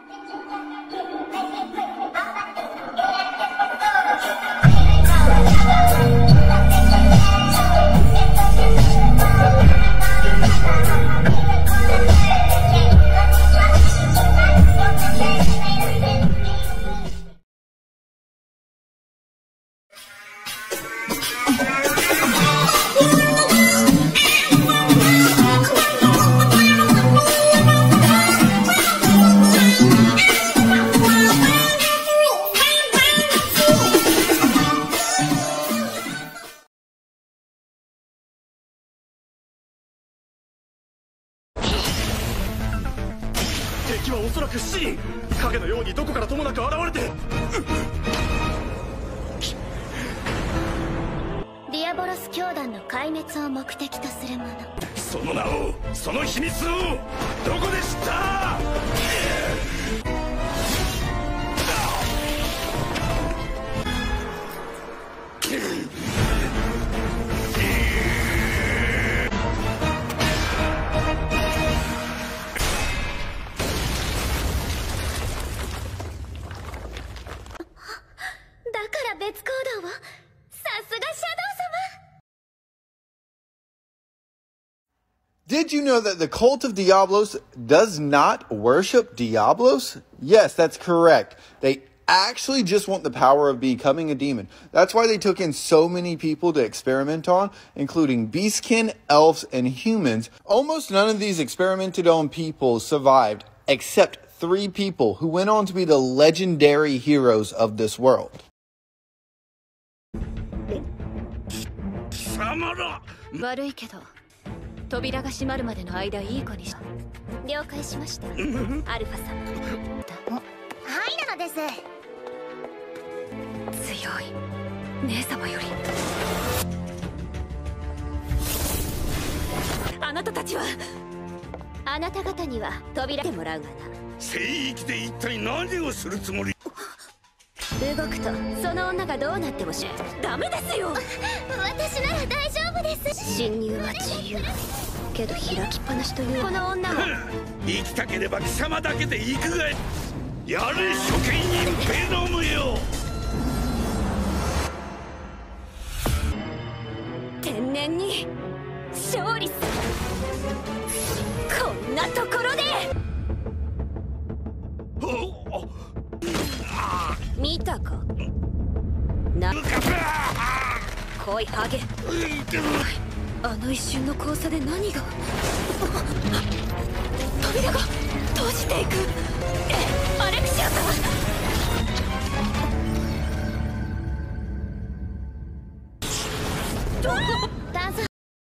敵はおそらく7人。影のようにどこからともなく現れて。 ディアボロス教団の壊滅を目的とするもの。 その名を、その秘密をどこで知った？ 別行動を。さすがシャドウ様。 Did you know that the cult of Diablos does not worship Diablos? Yes, that's correct. They actually just want the power of becoming a demon. That's why they took in so many people to experiment on, including beastkin, elves, and humans. Almost none of these experimented on people survived, except 3 people who went on to be the legendary heroes of this world. 悪いけど扉が閉まるまでの間いい子にし。了解しました。アルファ様。はいなのです。強い姉様より。あなたたちは。あなた方には扉でもらうがな。 聖域で一体何をするつもり？ 動くとその女がどうなってもダメですよ。私なら大丈夫です。侵入は自由けど開きっぱなしというこの女も生きたければ貴様だけで行くがやれ。初見にベノムよ。 天然に勝利する。こんなところで見たかな。来いハゲ。あの一瞬の交差で何が。扉が閉じていく。アレクシア様。ダンス。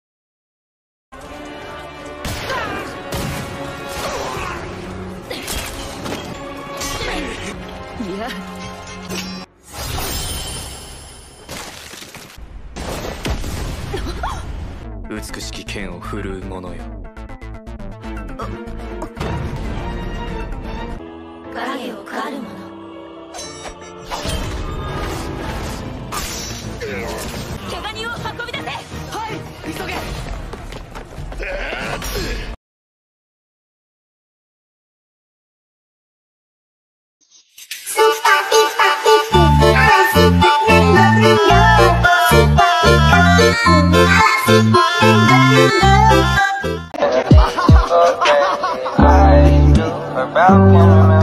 いや。 美しき剣を振るう者よ。 影を狩る者。怪我人を運び出せ。はい、急げ。 About